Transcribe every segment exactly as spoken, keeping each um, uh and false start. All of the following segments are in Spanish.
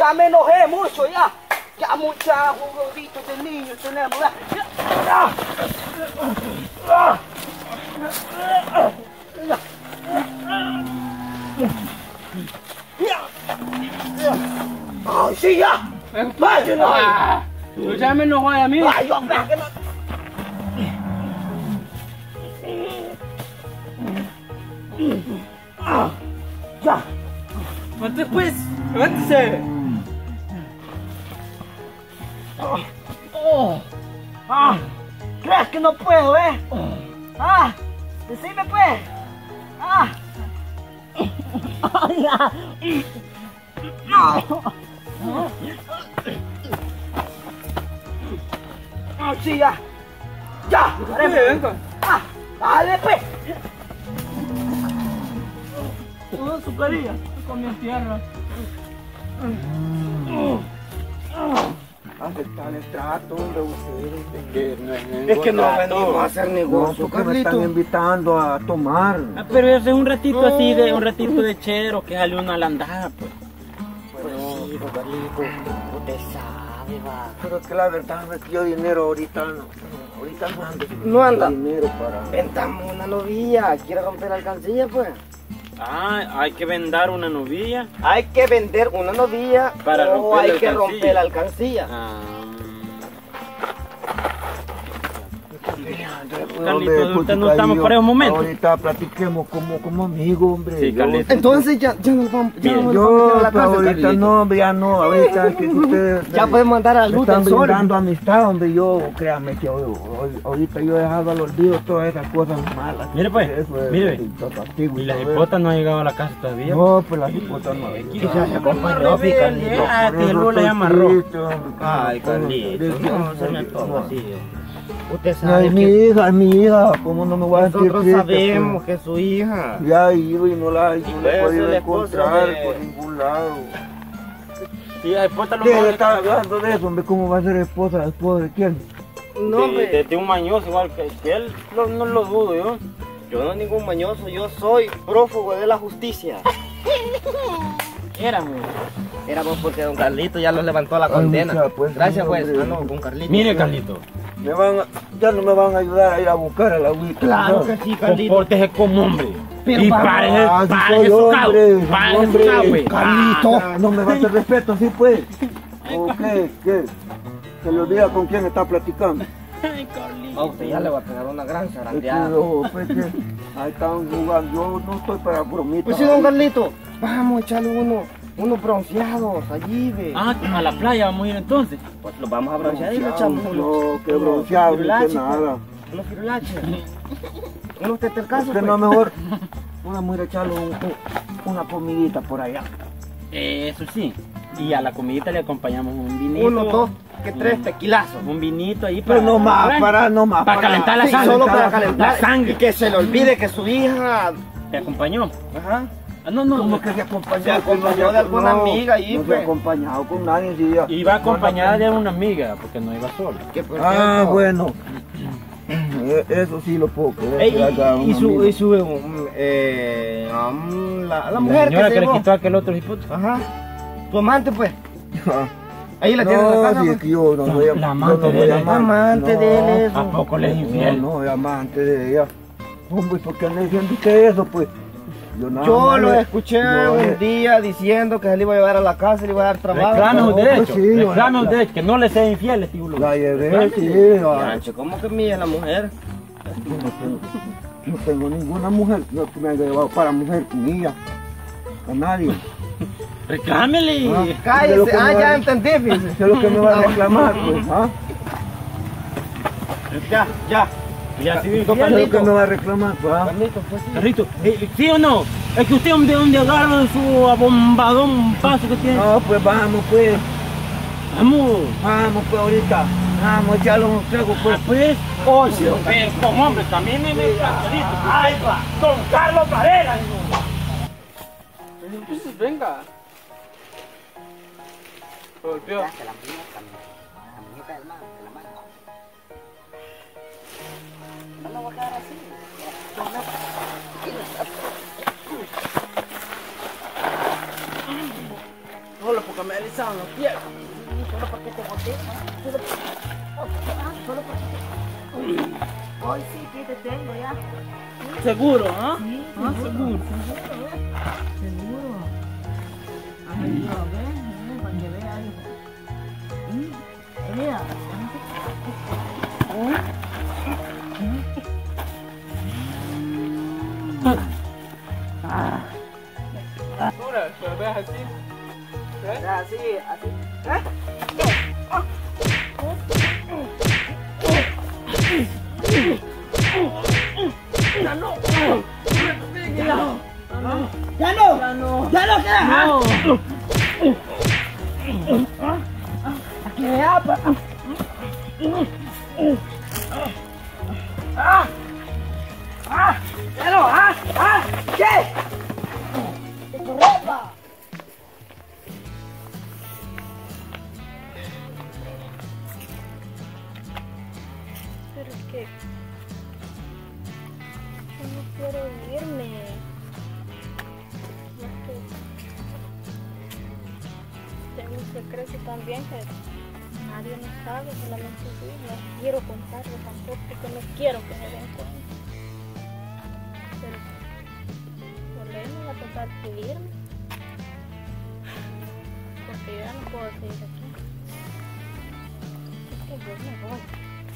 ya me enojé mucho, ya. Ya mucha juguetitos de niños tenemos, ya. Ya. Ya. Ya. Ay, sí, ya. Váyanse, Tú ya me enojó a mí. ay, hombre, que no. Ah, ya. Levante pues, levántese. Oh. Ah, ¿crees que no puedo, eh? Ah, decime pues. Ah. Ay, ya. No. Ah, sí, ya. Ya. Dale, Venga, venga. Ah, dale pues. Toda su carilla. Con mi tierra. Aceptar el trato, hombre, ustedes. Es que no venimos a hacer No, negocio, porque me están Carlito. invitando a tomar. Ah, pero ese es un ratito así, de un ratito de chero, que sale uno a la andada, pues. Pero sí, Carlito, usted sabe, va. Pero es que la verdad es que yo dinero ahorita no. Ahorita no ando. No anda. Dinero para. Ventamos una novilla, quiere romper la alcancía, pues. Ah, hay que vender una novilla. Hay que vender una novilla Para o romper hay la que alcancía. romper la alcancía. Ah. Hombre, Carlito, pues, ahorita no estamos yo- para esos momentos. Ahorita platiquemos como, como amigos, hombre. Sí, Yo- Carlito. Entonces ya, ya nos vamos, ya Mire, nos Yo, vamos a meter a la pero cárcel, ahorita Carlito. no, hombre, ya no, ahorita es que ustedes Ya podemos andar a la me luz están del sol. brindando amistad, hombre, yo, créame que hoy- hoy- ahorita yo he dejado al olvido todas esas cosas malas. Mire, pues, Eso es, mire. el castigo Y la todo eso. hipota no ha llegado a la casa todavía. No, pues la hipota no. Quizás se acompañó, fi, Carlito. Ah, Por que el eso Lula estoy llama rojo. triste, hombre. Ay, Pero- Carlito, no se me antoja así. Usted No, sabe es mi que hija, es mi hija, ¿cómo no me voy a sentir nosotros triste? sabemos Pues? que es su hija. Ya he ido y no la, y no la he pues, podido es la esposa encontrar de- por ningún lado. Sí, la hipota lo ¿Qué manda- está hablando de eso, hombre? ¿Cómo va a ser esposa después de quién? No, de, hombre, de- de un mañoso igual que, que él, no, no lo dudo yo. yo no soy ningún mañoso, yo soy prófugo de la justicia. Éramos. Éramos porque don Carlito ya lo levantó a la Ay, condena. mucha, pues, Gracias, pues. hombre. Ah, no, con Carlito. Mire, Carlito, Me van a- ya no me van a ayudar a ir a buscar a la Wicca. Claro ¿no? que sí, Carlito. compórtese como hombre. Pero y vamos, párese, Ah, sí párese soy su hombre, cabo. soy Párese su hombre. cabo, güey. Carlito. Ah, no me va a hacer respeto, así pues. ¿O qué? ¿Qué? Se le olvida con quién está platicando. Ay, Carlito. A usted ya le va a pegar una gran Es que, zarandeada. oh, pues, que ahí están jugando, yo no estoy para bromitas. Pues sí, don Carlito, vamos a echarle uno, unos bronceados allí, ve. Ah, a la playa vamos a ir entonces. Pues los vamos a broncear y le Bronceado, echamos unos. no, qué unos bronceado, ni firulaches, qué nada. Unos firulaches. Unos tetelcazos, Es que pues. no mejor, vamos a ir a echarle un- un- una comidita por allá. Eso sí. Y a la comidita le acompañamos un vinito. Uno, dos, que tres tequilazos. Un vinito ahí para... Pero no más, para, no más. Para calentar la Sí, sangre. solo para la calentar. sangre. Y que se le olvide que su hija. ¿Te acompañó? Ajá. Ah, no, no. Como que se acompañó, Se acompañó de alguna amiga ahí, no se pues. ha acompañado con nadie, sí, ya. Iba acompañada de una amiga, porque no iba sola. Que por Ah, cierto- bueno. Eh, Eso sí lo puedo creer. Ey, que haya y, y un su, amigo. y su, um, eh, um, la, la La mujer señora que, que se le llevó. quitó aquel otro hipote. Ajá. Tu amante, pues. Ah, Ahí la tiene en la No, casa. si pues. es que yo no La- voy a la yo amante no de voy a él. amar. Amante No, de él es. ¿A poco le es infiel? No, no, es amante de ella. Hombre, ¿por qué no diciendo que eso, pues? Yo, nada Yo más lo le- escuché no, un eh, día diciendo que se le iba a llevar a la casa y le iba a dar trabajo. Reclame no, un pues derecho. sí, Reclame un la- derecho. Que no le sea infiel, este tío. La llevé, Reclame. sí. ah, Ancho, ¿cómo que mía la mujer? yo no tengo, no tengo ninguna mujer no, que me haya llevado para mujer mía. A nadie. Reclámele. Ah. De lo Cállese, que ah, me ya va- entendí, fíjese. Eso es lo que me va a reclamar, pues, ¿ah? Ya, ya. Ya sí, Eso es lo que Carlito. me va a reclamar, pues, ¿ah? Carlito, pues sí. Carrito, eh, ¿sí o no? Es que usted donde donde agarra su abombadón paso que tiene. No, pues vamos, pues. Vamos. Vamos, pues, ahorita. Vamos, echarle un trago, pues. Ah, pues. Oye, pero como hombre también me me Carlito. Ay, va. Don Carlos Varela. Entonces, venga. Golpeó. Hola, porque me alisaban los pies. Solo porque te boté, ¿no? Solo, ah, solo porque te... Hoy sí que te tengo ya. ¿Sí? Seguro, ¿ah? Sí, Ah, seguro. Seguro, ¿eh? Seguro. Ay, Dios, ¿ves? Para que vea ahí. ¿Mm? Mira. Ah. Ahora, pero ves así. ¿Ves? Así, así. ¿Eh? Ya no. Ya no. Ya no. Ya no. Ya no queda. No. Aquí vea. Ah. Ah. Ya no. Ah. Ah. ¿Qué? ¡Ropa! Pero es que yo no quiero irme. Y es que tengo un secreto también que nadie lo sabe, solamente tú. No quiero contarlo tampoco porque no quiero que me den cuenta. Pero por ley me va a tocar pedirme. Porque yo ya no puedo seguir aquí. Es que yo me voy.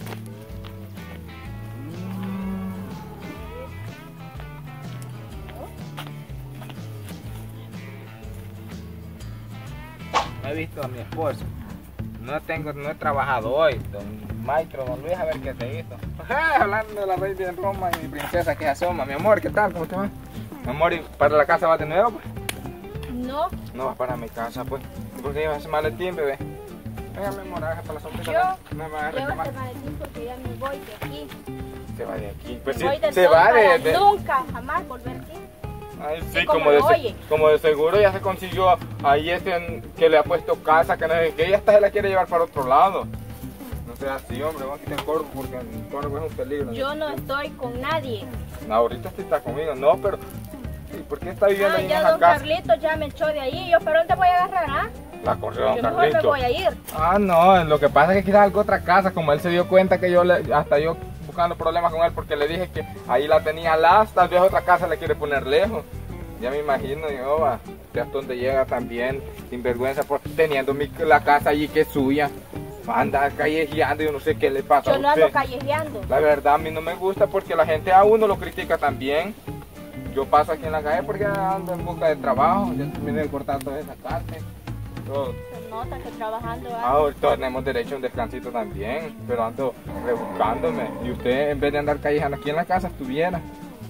No he visto a mi esposo. No tengo, no he trabajado hoy. Don Maestro, don Luis, a ver qué te hizo. Hablando de la reina de Roma y mi princesa que asoma. Mi amor, ¿qué tal? ¿Cómo te va? Mi amor, ¿y para la casa vas de nuevo, pues? No. No vas para mi casa, pues. ¿Y por qué llevas ese maletín, bebé? Venga, mi amor, hágase para la sorpresa. Yo Me va a llevo reclamar. este maletín porque ya me voy de aquí. Se va de aquí. Pues Me sí, voy del se todo va para de... de... nunca, jamás volver aquí. Ay, sí, Sí, como, como de, lo se- oye. como de seguro ya se consiguió ahí ese en- que le ha puesto casa, que no sé qué, y esta se la quiere llevar para otro lado. No sea así, hombre, vamos a quitar el corvo porque el corvo es un peligro. Yo no estoy con nadie. No, ahorita sí está conmigo, no, pero... ¿Y por qué está viviendo Ah, ahí en ya esa don casa? Carlitos ya me echó de allí. ¿Yo para dónde voy a agarrar, ah? La corrió don Yo mejor me Carlito. voy a ir. Ah, no, lo que pasa es que quizás algo otra casa, como él se dio cuenta que yo, le, hasta yo buscando problemas con él porque le dije que ahí la tenía las, tal vez otra casa le quiere poner lejos. Ya me imagino, yo, va, que hasta donde llega también, sin vergüenza, por, teniendo mi, la casa allí que es suya. Anda callejeando, yo no sé qué le pasa Yo a no usted. ando callejeando. La verdad a mí no me gusta porque la gente a uno lo critica también. Yo paso aquí en la calle porque ando en busca de trabajo, ya terminé de cortar toda esa carne. Todo. Se nota que trabajando Ah, ah, ahorita tenemos derecho a un descansito también, pero ando rebuscándome. Y usted en vez de andar callejeando aquí en la casa estuviera.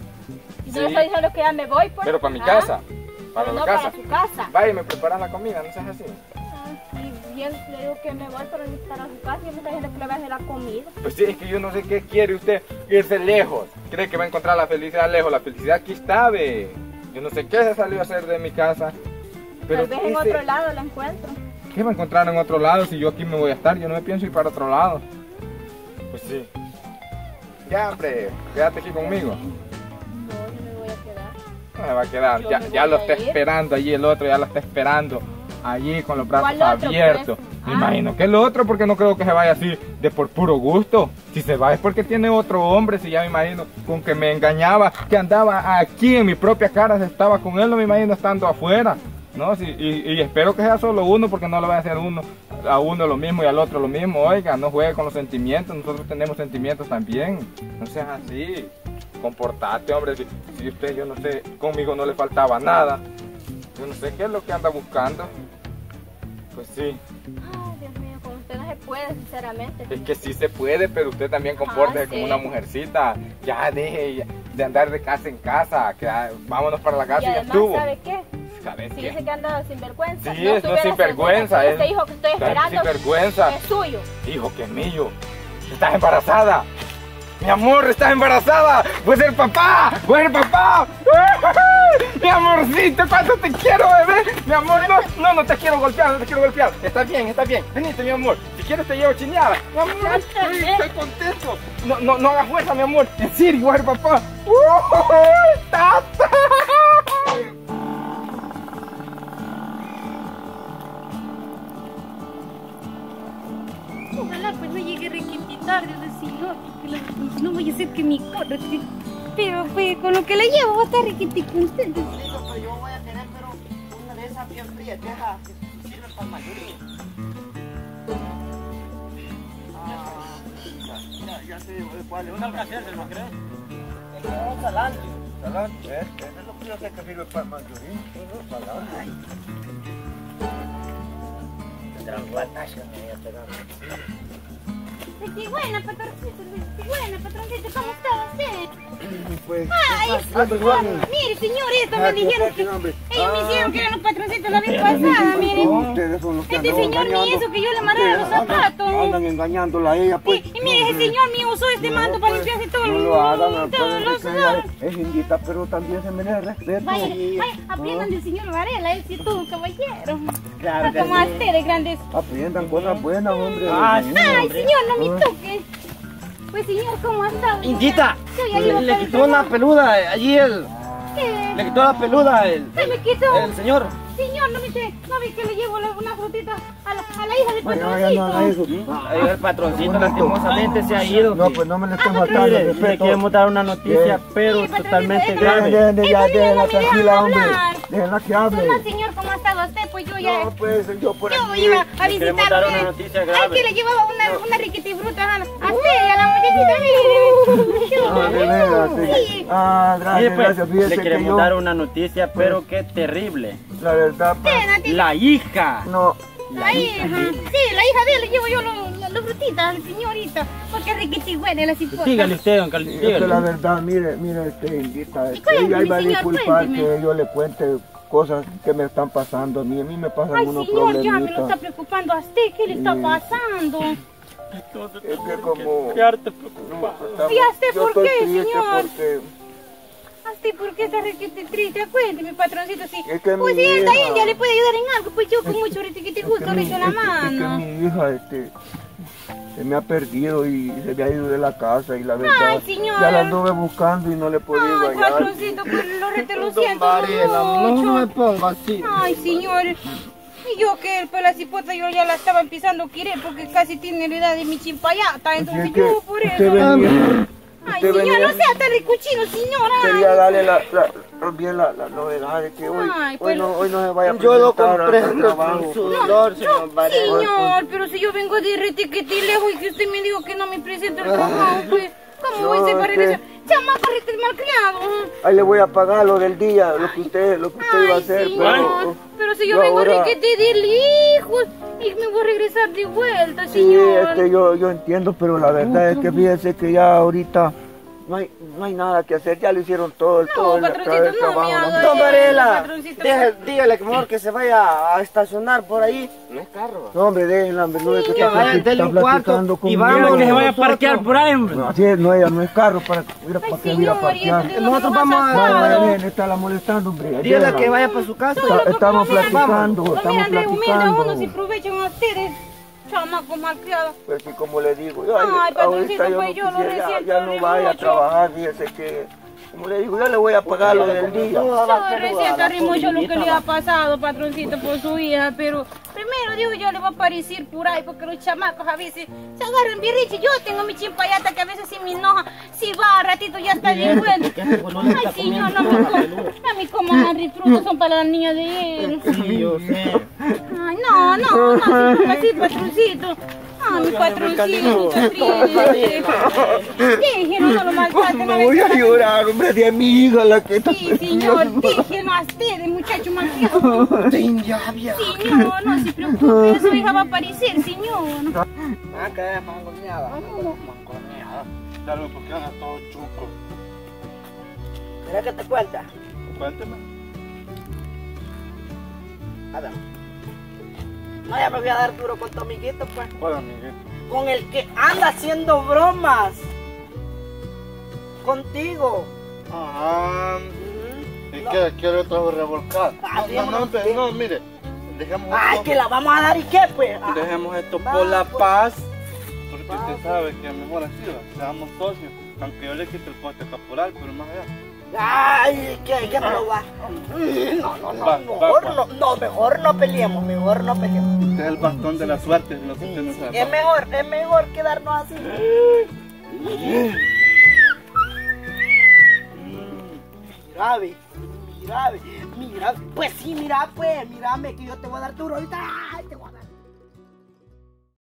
Y Sí. yo le estoy diciendo que ya me voy, pues. Pero para mi Ah, casa, para pero la no casa. para su casa. Vaya, me preparan la comida, no seas así. Ah, y bien le digo que me voy, pero ni para su casa. Y me está diciendo que le voy a hacer la comida. Pues sí, es que yo no sé qué quiere usted irse lejos. Cree que va a encontrar la felicidad lejos. La felicidad aquí está, ve. Yo no sé qué se salió a hacer de mi casa. Pero Tal vez en ese- otro lado la encuentro. ¿Qué va a encontrar en otro lado si yo aquí me voy a estar? Yo no me pienso ir para otro lado. Pues sí. Ya, hombre, quédate aquí conmigo. No, yo me voy a quedar. No me va a quedar. Yo Ya, me ya voy lo a está ir. esperando allí el otro, ya lo está esperando. Allí con los brazos ¿Cuál otro, abiertos. pues? Me Ah. imagino que el otro, porque no creo que se vaya así de por puro gusto. Si se va es porque tiene otro hombre, si ya me imagino con que me engañaba, que andaba aquí en mi propia cara, se estaba con él, no me imagino estando afuera. No, sí, y, y espero que sea solo uno porque no le va a hacer uno a uno lo mismo y al otro lo mismo. Oiga, no juegue con los sentimientos, nosotros tenemos sentimientos también. No seas así. Comportate, hombre. Si, si usted, yo no sé, conmigo no le faltaba nada. Yo no sé qué es lo que anda buscando. Pues sí, Ay, Dios mío, con usted no se puede, sinceramente. es que sí se puede, pero usted también comporte Ah, como sí. una mujercita. Ya deje ya de andar de casa en casa. Que, ah, vámonos para la casa Y y, ya además, estuvo. ¿sabe qué? ¿Sabe Si qué? dice que anda sin vergüenza. Sí, es no estuviera sinvergüenza, segura que es- Este hijo que estoy está esperando sinvergüenza. es suyo. Hijo, que es mío. Estás embarazada. Mi amor, estás embarazada. Voy a ser papá. Voy a ser papá. Mi amorcito, cuánto te quiero, bebé. Mi amor, no, no, no te quiero golpear, no te quiero golpear. Está bien, está bien. Venite, mi amor. Si quieres te llevo chineada. Mi amor, Ya estoy, te estoy contento. No, no, no hagas fuerza, mi amor. En serio, voy a ser papá. ¡Uh, tata! voy a hacer que mi corro. Pero pues con lo que le llevo va a estar riquiti con ustedes. Digo, pero yo voy a tener, pero una de esas bien frías, deja, que sirve para la mayoría. Ah, ya, ya, ya sé cuál es. Una alcacelser, ¿no crees? Es como un salante. Salante, ¿eh? Eso es lo que yo sé que sirve para el mayorín. Salante. Tendrán guatacho, me voy a pegar. Qué buena, patroncito, qué buena, patroncito, ¿cómo está usted? Pues, Ay, hombre, guarda. mire, señor, esto Ah, me dijeron ¿qué que... tal, hombre? Ellos me Ah. dijeron que eran los patroncitos la vez pasada, mire. No, ustedes son los que Este andan señor me engañando. hizo que yo le amarrara los Ustedes andan- zapatos. Andan engañándola a ella, Sí, pues. y mire, ese señor me usó este No, manto para pues, limpiarse todo no el lo hagan, todos acuérdense los que ella sudores. es indita, pero también se merece respeto. Vaya, vaya, aprendan del señor Varela, él sí es todo un caballero. Claro No que como sí. a ustedes, grandes. Aprendan cosas buenas, hombre. Ah, sí. Ay, señor, no me Ah. toque. Pues señor, ¿cómo ha estado? Indita, Yo ya iba le para quitó el una trabajo. peluda allí el... ¿Qué? Le quitó la peluda el... Se me quitó. El señor. Señor, no me sé, no ve que le llevo la- una frutita a la, a la hija del Vaya, vaya, no haga eso. patroncito. Ahí el patroncito lastimosamente se ha ido. No, pues no me le estén Ah, faltando Mire, el le respeto. queremos dar una noticia, Sí. pero Sí, patroncito, totalmente es que- Dejen, grave. dejen, ya, Estos niños déjenla no me dejan tranquila, hombre. hablar. Déjenla que hable. No, señor, ¿cómo ha estado usted? Pues yo ya... No, pues yo por Yo aquí. iba a Le queremos dar visitarle. una noticia Ay, grave. que le llevaba una, una riquitibruta a, a usted y a la muchachita, mire. Ah, de veras, sí. Sí. Ah, Mire, gracias, pues, gracias. Fíjese le que queremos yo, dar una noticia, pero qué terrible. la verdad, pues, La hija. no. La hija, sí, la hija de él le llevo yo los lo frutitas, señorita, porque es riquitigüena la cipota. Dígale usted, don Carlos, Es que la dígale. verdad, mire, mire, este, Indita, este, cuénteme, ella iba a señor, disculpar cuénteme. que yo le cuente cosas que me están pasando a mí. A mí me pasan Ay, unos señor, ya me lo está problemitas. preocupando a usted, ¿qué le está Sí. pasando? Es que como... Quedarte no, preocupado. estamos- ¿Y a usted yo por estoy qué, triste señor? porque... ¿A usted por qué está riquiti triste? Cuénteme, patroncito, sí. Es que Pues mi si esta hija- india le puede ayudar en algo, pues yo con mucho riquiti Es gusto que le mi- echo la es que- es que mano. mi hija, este, se me ha perdido y se me ha ido de la casa y la verdad, Ay, señor. ya la anduve buscando y no le he podido Ay, hallar. patroncito, pues lo, re- te lo Don siento Varela, no mucho. me ponga así. Ay, señor. Y yo que pues la cipota yo ya la estaba empezando a querer porque casi tiene la edad de mi chimpayata, entonces Así es que yo por usted eso. venía- Ay, usted señor, venía- no sea tan ricuchino, señora. Quería darle la, la, también la, la novedad de que hoy, Ay, hoy, pues- no, hoy no se vaya a Yo lo presentar compré al trabajo. con sudor, señor Varela. Señor, pero si yo vengo de retiquetí lejos y que usted me dijo que no me presento el trabajo, pues, ¿cómo voy a ser No, para es que- regresar? Chamaco rete malcriado. Ahí le voy a pagar lo del día, lo que usted, lo que usted iba a Ay, hacer, señor, pero... pero si yo, yo vengo ahora- riquetí de lejos y me voy a regresar de vuelta, Sí, señor. este, yo, yo entiendo, pero la verdad es que fíjese que ya ahorita no hay, no hay nada que hacer, ya lo hicieron todo, todo el, patroncito, todo el no trabajo. me ¿no? haga Don Varela, patroncito. deje- dígale que mejor que se vaya a estacionar por ahí. No es carro. No, hombre, déjenla, hombre, no es que Que está, vaya, plati- denle está un cuarto platicando y conmigo. vamos, que se vaya a nosotros. parquear por ahí, hombre. No, así es, no, ella no es carro para, mira, Ay, para que ir a señor, y parquear. este Nosotros no vamos a- ha Vaya, vaya, pasado. bien, está la molestando, hombre. Dígale déjenla. que vaya para su casa. Está- estamos No, mira, platicando, no, estamos miran, re humilde a uno si platicando. aprovechan a ustedes, chamaco malcriado. Pues sí, como le digo, yo, Ay, ahorita patroncito, yo, pues no yo lo quisiera, ya, resiento ya no de vaya a mucho. trabajar, fíjese que, como le digo, yo le voy a pagar lo del día. Yo recién arrimo lo que le ha pasado, patroncito, por su hija, pero primero digo yo le va a aparecer por ahí, porque los chamacos a veces se agarran birriche. Yo tengo mi chimpayata que a veces sí me enoja, si va a ratito ya está de vuelta. Ay, señor, no me como, a mí como Henry frutos son para las niñas de él. Sí, yo sé. Ay, no, no, no, así, así, patroncito. Ay, mi patroncito, está triste. Déjenlo, no lo maltraten. Me voy a llorar, hombre, de mi hija la que está Sí, señor, déjenlo a ustedes, muchacho malcriado. Señor, no se preocupe, su hija va a aparecer, señor. Ah, que mangoneada. Mangoneada. Dale, porque anda todo chuco. ¿Querés que te cuente? Cuénteme. Adam. No, ya me voy a dar duro con tu amiguito, pues. Hola, amiguito. Con el que anda haciendo bromas. Contigo. Ajá. Ujú. ¿Y No. qué? ¿Quiere otra vez revolcar? Ah, No, no, no, démonos- pe- no, mire. Dejemos Ay, esto, que la vamos a dar y qué, pues. Ah, dejemos esto va, por la pues. paz. Porque Va, usted pues. sabe que mejor así, ¿va? Seamos socios. Aunque yo le quite el poste caporal, pero más allá. Ay, ¿qué? ¿Qué me lo va? Mm, No, no, no, Va, mejor va, va. no, no, mejor no peleemos, mejor no peleemos. Este es el bastón de la suerte, es lo que usted no sabe. Es mejor, es mejor quedarnos así. mira, ve, mira, ve, mira, pues sí, mira, pues, mírame que yo te voy a dar duro ahorita. Ay, te